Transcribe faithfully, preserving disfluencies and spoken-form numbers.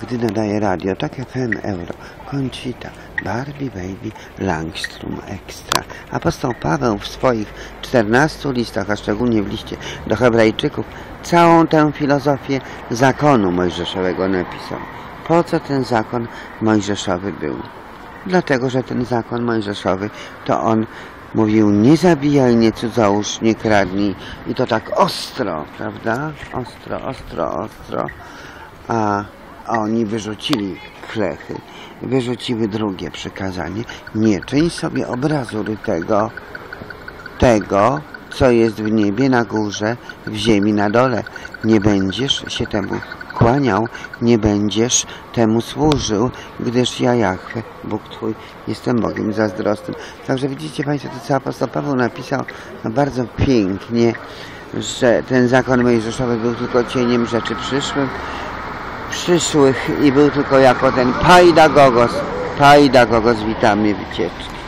gdy nadaje radio, tak F M Euro, Conchita, Barbie Baby, Langstrom Extra. Apostoł Paweł w swoich czternastu listach, a szczególnie w liście do Hebrajczyków, całą tę filozofię zakonu mojżeszowego napisał. Po co ten zakon mojżeszowy był? Dlatego, że ten zakon mojżeszowy to on mówił: nie zabijaj, nie cudzołóż, nie kradnij. I to tak ostro, prawda? Ostro, ostro, ostro. A oni wyrzucili klechy, wyrzuciły drugie przykazanie: nie czyń sobie obrazu tego, tego, co jest w niebie na górze, w ziemi na dole. Nie będziesz się temu kłaniał, nie będziesz temu służył, gdyż ja, Jahwe, Bóg Twój, jestem Bogiem zazdrosnym. Także widzicie Państwo, to co apostoł Paweł napisał no bardzo pięknie, że ten zakon mojżeszowy był tylko cieniem rzeczy przyszłych, przyszłych i był tylko jako ten paidagogos, paidagogos witamy wycieczki.